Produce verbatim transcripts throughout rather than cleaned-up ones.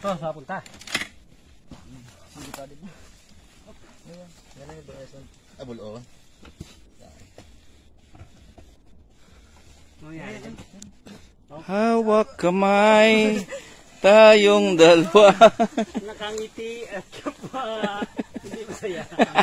Ito, sa punta. Hindi pa din. Ayan, yan ang ibayasan. Abul o. Hawak kamay, tayong dalawa. Nakangiti at pa. Hindi masaya.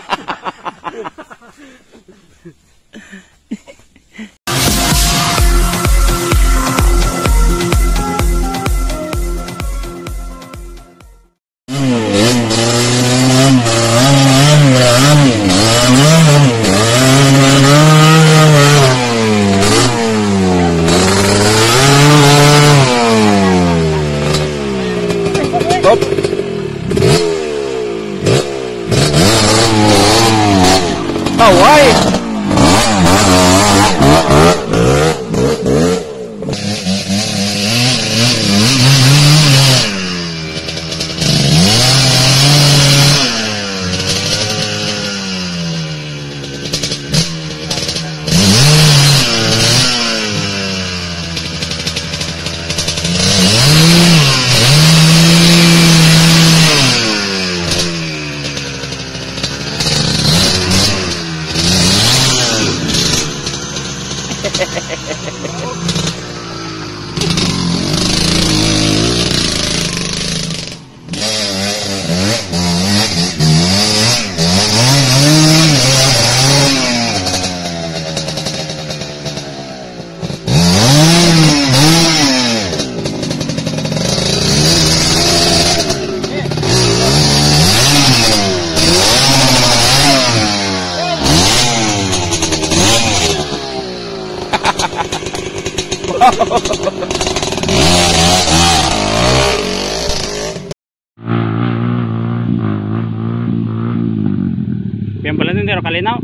Yang pala din pero kalinaw.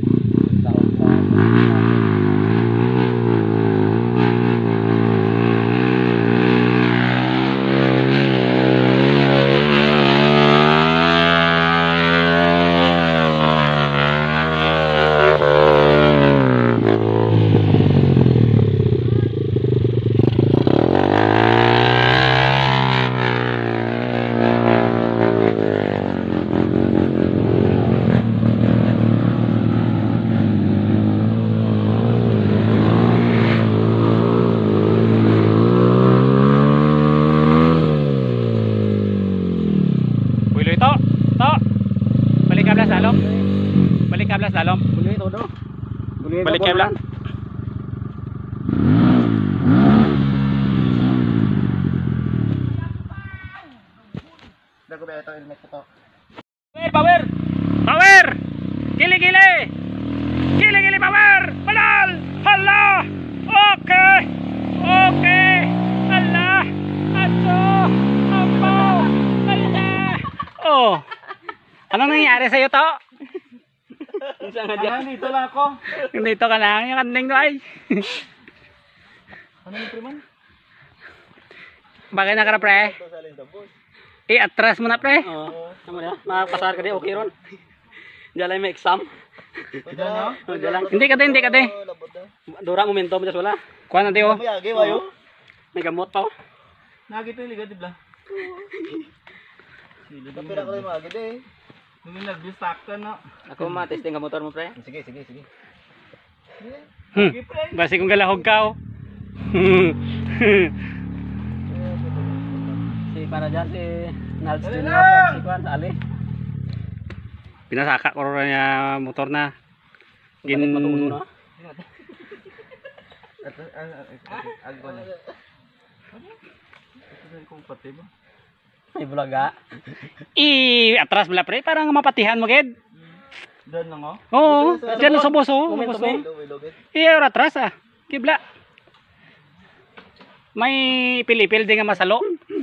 Lalom. Balik todo. Balik kabla. Dago ba ito helmet ko to? Power, power. Power. Gili gili. Gili gili power. Panal. Hala. Okay. Okay. Hala. Ato. Apo. Hala. Oh. Anong nangyari sa iyo to? Ah, dito lang ako. Dito ka lang, yung kanding ko ay. Ano yung priman? Bakit na ka na pre? Eh, atras mo na pre. Oo. Tama na, makapasar ka di, okay ron. Diyan lang may exam. Diyan lang. Hindi ka din, hindi ka din. Dura momentum, just wala. Kuha na tiyo. May gamot pa. Nagito yung ligatib lang. Kapira ko rin magid eh. Hindi nag-distract ka na. Ako matesting ka motor mo pre. Sige, sige, sige. Hmm. Basi kung galahog ka oh. Si para dyan si Nals Junior si Kwan sa ali. Pinasaka ko rin niya motor na. Gin Matuto na. Agbo na. Ito kung pati ba? May bulaga. I atras bala pre, parang mapatihan mo gid. Doon lang oh. Oo, diyan sa boso. Momentum eh. Iya, atras ah. Kibla. May pilipil din nga masalo.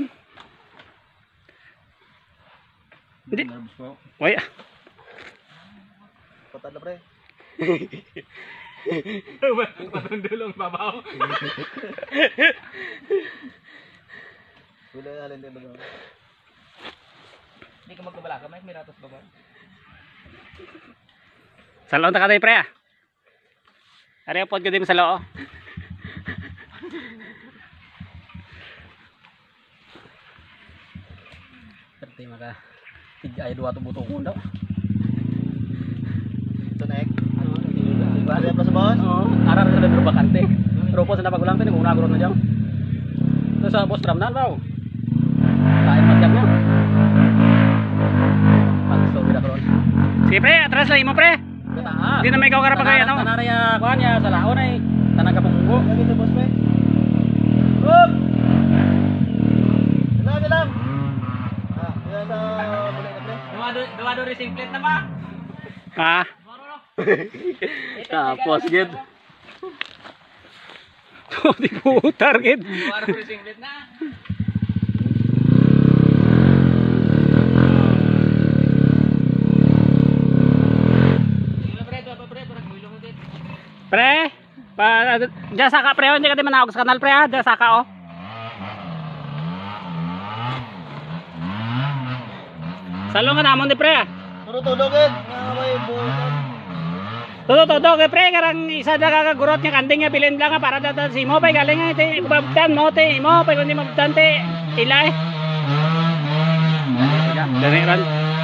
Hindi. Wait. Patad na pre. Patang dulong babaw. Wala na halin din ba? Hindi ka magkabala ka, may miratos ba ba? Salon ta ka tayo pre ah. Ari pod ka din sa loo. Ito yung maka tigay dua tubuto ko daw. Tunek. Ano, diba? Kaya pa sa bawon? Oo, arar sa dentro bakante. Pero po sa napagulang tin, kung naguro na diyan. Ito sa boss Ramnan ba? Kain magyam niya. Pagso kita karon. Sige pre, atras lang mo pre. Taas. Hindi na may ikaw karapag kaya no. Tanara ya kuan ya sa laon ay tanang kapunggo. Lagi sa boss, pre. Up! Ilang, ilang. Ah, yan sa bulay na, pre. Duwa duwa do racing plate na ba? Ha? Tapos gid. To di putar gid. Duwa do racing plate na. Pre, pa diya saka pre, hindi ka di manawag sa kanal pre ha, diya saka oh. Salungan namon di pre. Tulog-tulogin. Nga may buwan. Todo todo kay pre karang isa da kagurot nga kanding nga bilin lang nga para data si mo pay galing nga ti mabdan mo ti mo pay kundi mabdan ti ilay. Dali ran.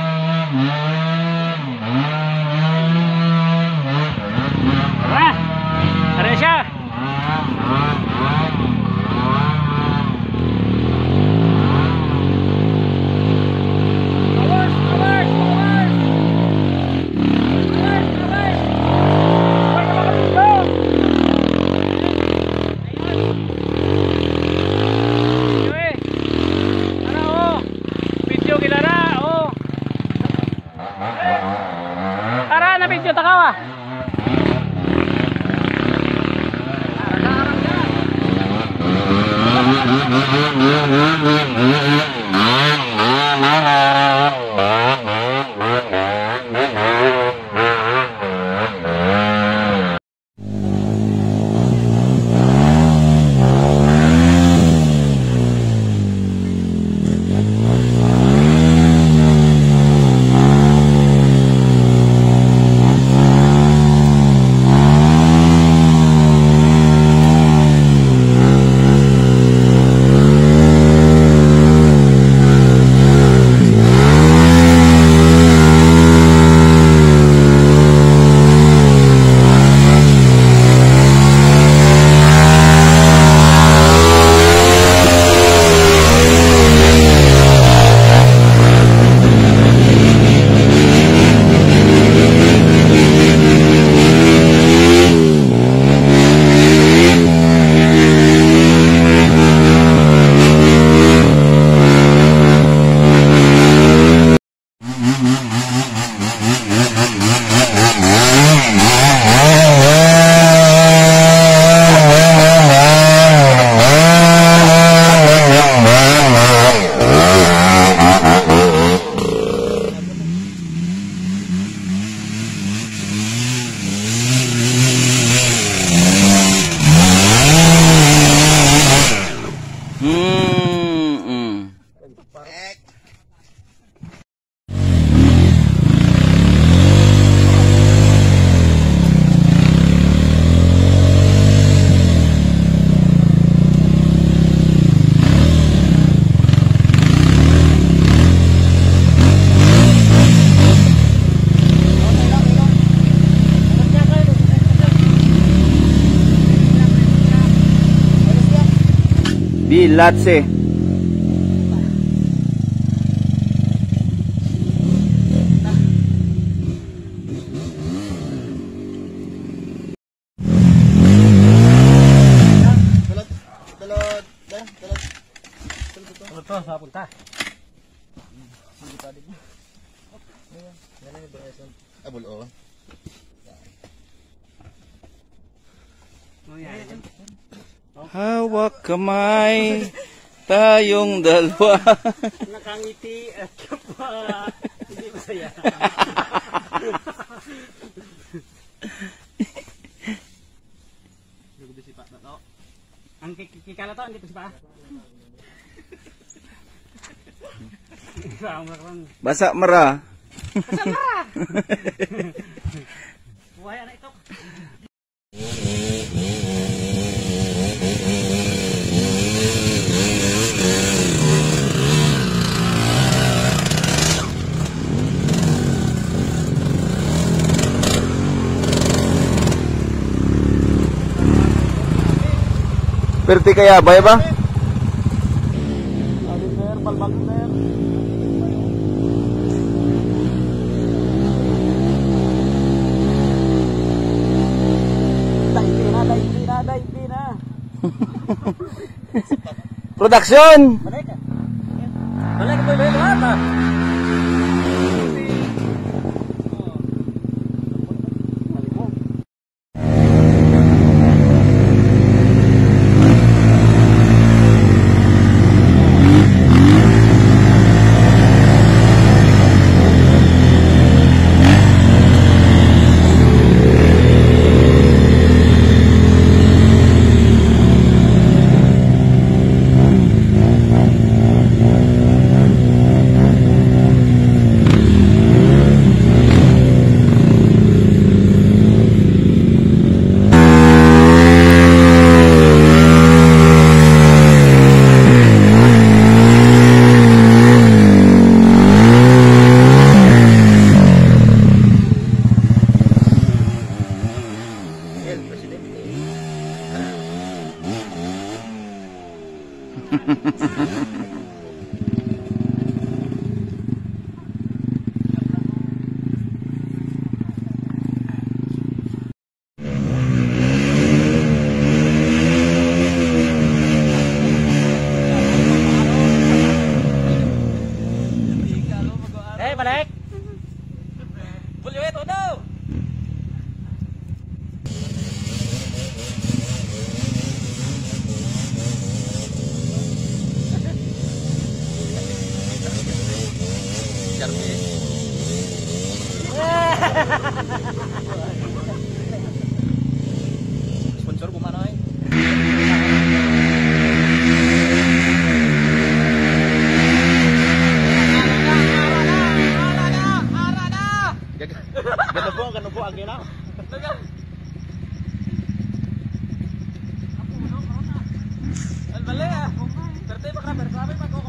Wah. Ada siya. Awas, awas, awas. Awas, awas. Wala ka dito. Ayun. Eh. Ano oh? Video kilara oh. Tara na video takawa. Bilatse. Dalot, dalot, dalot, dalot. Ito sa punta. Hindi pa din. Ayan, yan ang ibayasan. Abulo. Hawak kamay tayong dalawa. Nakangiti at pa. Hindi masaya. Ang kikala to, hindi pa sipa. Basa mara. Buhay na ito. Perti kaya bay ba? Alin sir, palbag sir. Daiti na, daiti na, daiti na. Production. Balik ka. Balik ko yung lahat ah. Eh, balik. Pulyo ito daw. Sponsor ko mana eh. Ganun po, ganun po, agin na. Al balik ah. Berarti bakal bersabi pa ko.